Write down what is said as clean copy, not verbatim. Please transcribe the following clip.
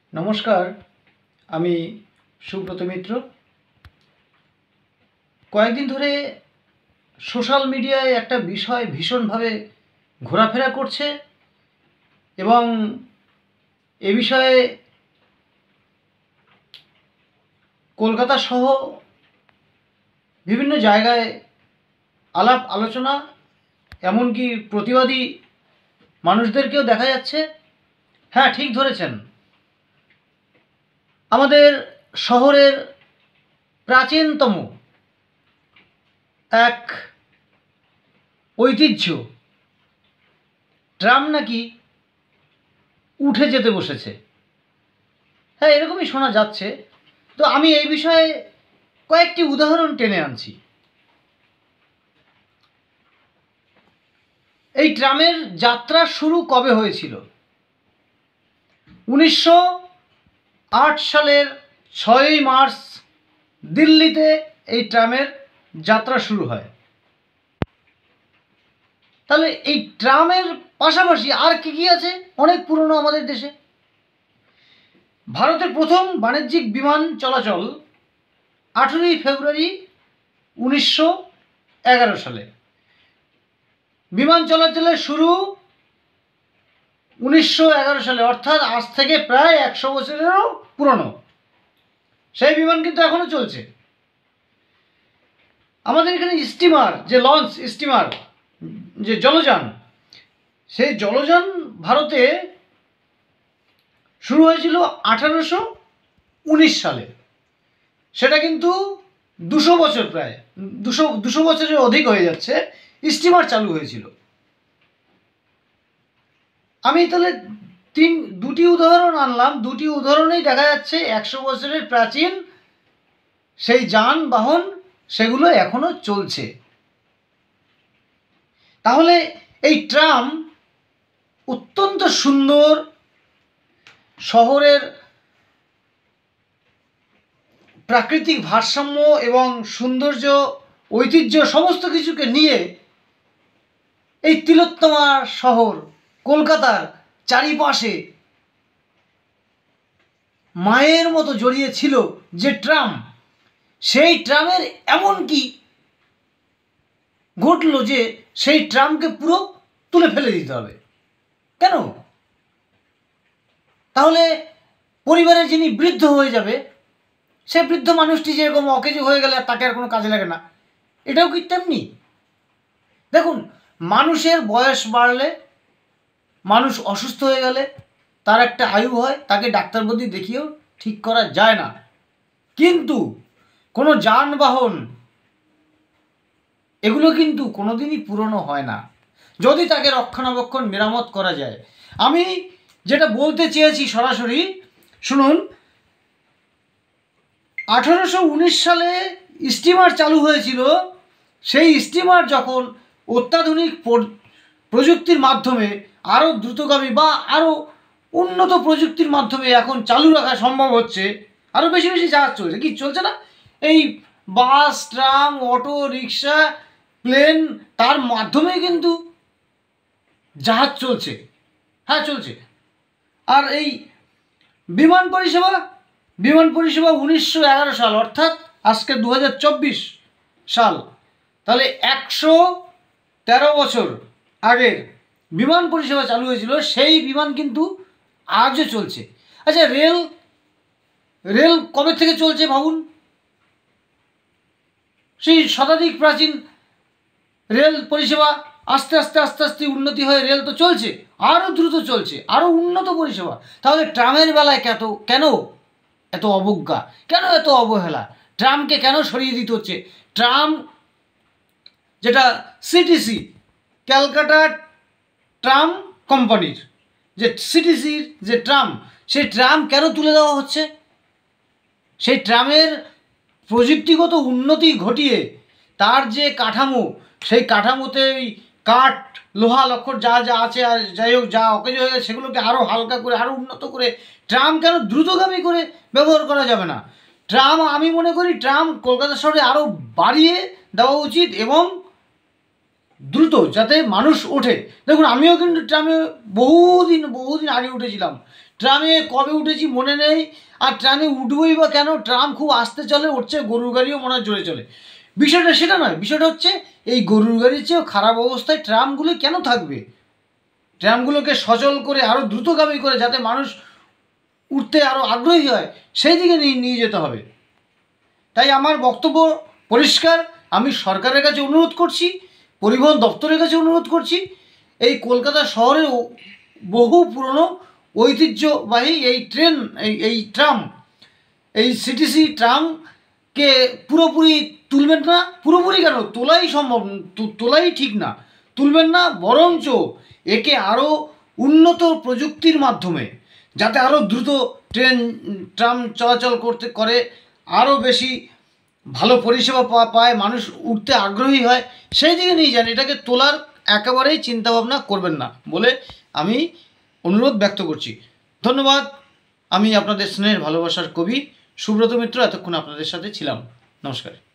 নমস্কার, আমি সুব্রত মিত্র। কয়েকদিন ধরে সোশ্যাল মিডিয়ায় একটা বিষয় ভীষণভাবে ঘোরাফেরা করছে এবং এ বিষয়ে কলকাতা সহ বিভিন্ন জায়গায় আলাপ আলোচনা, এমনকি প্রতিবাদী মানুষদেরকেও দেখা যাচ্ছে। হ্যাঁ, ঠিক ধরেছেন, আমাদের শহরের প্রাচীনতম এক ঐতিহ্য ট্রাম নাকি উঠে যেতে বসেছে। হ্যাঁ, এরকমই শোনা যাচ্ছে। তো আমি এই বিষয়ে কয়েকটি উদাহরণ টেনে আনছি। এই ট্রামের যাত্রা শুরু কবে হয়েছিল? 1908 সালের 6ই মার্চ দিল্লিতে এই ট্রামের যাত্রা শুরু হয়। তাহলে এই ট্রামের পাশাপাশি আর কি কি আছে অনেক পুরনো আমাদের দেশে? ভারতের প্রথম বাণিজ্যিক বিমান চলাচল 18ই ফেব্রুয়ারি 1911 সালে। বিমান চলাচলের শুরু 1911 সালে, অর্থাৎ আজ থেকে প্রায় 100 বছরেরও পুরনো। সেই বিমান কিন্তু এখনো চলছে। আমাদের এখানে স্টিমার, যে লঞ্চ স্টিমার, যে জলযান, সেই জলযান ভারতে শুরু হয়েছিল 1819 সালে। সেটা কিন্তু 200 বছর, প্রায় 200 বছরের অধিক হয়ে যাচ্ছে স্টিমার চালু হয়েছিল। আমি তাহলে দুটি উদাহরণ আনলাম। দুটি উদাহরণেই দেখা যাচ্ছে 100 বছরের প্রাচীন সেই যানবাহন, সেগুলো এখনো চলছে। তাহলে এই ট্রাম অত্যন্ত সুন্দর, শহরের প্রাকৃতিক ভারসাম্য এবং সৌন্দর্য, ঐতিহ্য সমস্ত কিছুকে নিয়ে এই তিলোত্তমা শহর কলকাতার চারিপাশে মায়ের মতো জড়িয়ে ছিল যে ট্রাম, সেই ট্রামের এমন কি ঘটল যে সেই ট্রামকে পুরো তুলে ফেলে দিতে হবে। কেন? তাহলে পরিবারের যিনি বৃদ্ধ হয়ে যাবে, সে বৃদ্ধ মানুষটি যেরকম অকেজো হয়ে গেলে তাকে আর কোনো কাজে লাগে না, এটাও কি তেমনি? দেখুন, মানুষের বয়স বাড়লে, মানুষ অসুস্থ হয়ে গেলে তার একটা আয়ু হয়, তাকে ডাক্তার বদ্যি দেখিয়েও ঠিক করা যায় না। কিন্তু কোনো যানবাহন, এগুলো কিন্তু কোনোদিনই পুরনো হয় না যদি তাকে রক্ষণাবেক্ষণ মেরামত করা যায়। আমি যেটা বলতে চেয়েছি সরাসরি শুনুন। 1819 সালে স্টিমার চালু হয়েছিল। সেই স্টিমার যখন অত্যাধুনিক প্রযুক্তির মাধ্যমে, আরও দ্রুতগামী বা আরও উন্নত প্রযুক্তির মাধ্যমে এখন চালু রাখা সম্ভব হচ্ছে, আরও বেশি বেশি জাহাজ চলছে। কি চলছে না? এই bus, tram, auto, rickshaw, plane, তার মাধ্যমে কিন্তু জাহাজ চলছে। হ্যাঁ, চলছে। আর এই বিমান পরিষেবা, 1911 সাল, অর্থাৎ আজকে 2024 সাল। তাহলে 113 বছর আগের বিমান পরিষেবা চালু হয়েছিল। সেই বিমান কিন্তু আজও চলছে। আচ্ছা, রেল কবে থেকে চলছে ভাবুন। সেই শতাধিক প্রাচীন রেল পরিষেবা আস্তে আস্তে আস্তে আস্তে উন্নতি হয়ে রেল তো চলছে, আরও দ্রুত চলছে, আরও উন্নত পরিষেবা। তাহলে ট্রামের বেলায় কেন এত অবজ্ঞা, কেন এত অবহেলা? ট্রামকে কেন সরিয়ে দিতে হচ্ছে? ট্রাম, যেটা সিটিসি, ক্যালকাটা ট্রাম কোম্পানির যে সিটিসির যে ট্রাম, সেই ট্রাম কেন তুলে দেওয়া হচ্ছে? সেই ট্রামের প্রযুক্তিগত উন্নতি ঘটিয়ে তার যে কাঠামো, সেই কাঠামোতে কাঠ, লোহা লক্কর যা যা আছে, আর যাই হোক, যা অকেজো হয়ে গেছে সেগুলোকে আরও হালকা করে, আরও উন্নত করে ট্রাম কেন দ্রুতগামী করে ব্যবহার করা যাবে না? ট্রাম, আমি মনে করি ট্রাম কলকাতা শহরে আরও বাড়িয়ে দেওয়া উচিত এবং দ্রুত, যাতে মানুষ ওঠে। দেখুন, আমিও কিন্তু ট্রামে বহুদিন আগে উঠেছিলাম। ট্রামে কবে উঠেছি মনে নেই, আর ট্রামে উঠবই বা কেন? ট্রাম খুব আস্তে চলে, উঠছে গরুর গাড়িও মনে হয় জোরে চলে। বিষয়টা সেটা নয়, বিষয়টা হচ্ছে এই গরুর গাড়ির চেয়েও খারাপ অবস্থায় ট্রামগুলো কেন থাকবে? ট্রামগুলোকে সচল করে আরও দ্রুতগামী করে যাতে মানুষ উঠতে আরও আগ্রহী হয় সেই দিকে নিয়ে যেতে হবে। তাই আমার বক্তব্য পরিষ্কার, আমি সরকারের কাছে অনুরোধ করছি, পরিবহন দপ্তরের কাছে অনুরোধ করছি, এই কলকাতা শহরের বহু পুরনো ঐতিহ্যবাহী এই ট্রেন, এই ট্রাম, এই সিটিসি ট্রামকে পুরোপুরি তুলবেন না। পুরোপুরি কেন, তোলাই সম্ভব, তোলাই ঠিক না, তুলবেন না, বরঞ্চ একে আরও উন্নত প্রযুক্তির মাধ্যমে যাতে আরও দ্রুত ট্রাম চলাচল করে, আরও বেশি ভালো পরিষেবা পায়, মানুষ উঠতে আগ্রহী হয়, সেই দিকে নিয়ে যান। এটাকে তোলার একেবারেই চিন্তাভাবনা করবেন না বলে আমি অনুরোধ ব্যক্ত করছি। ধন্যবাদ। আমি আপনাদের স্নেহের ভালোবাসার কবি সুব্রত মিত্র এতক্ষণ আপনাদের সাথে ছিলাম। নমস্কার।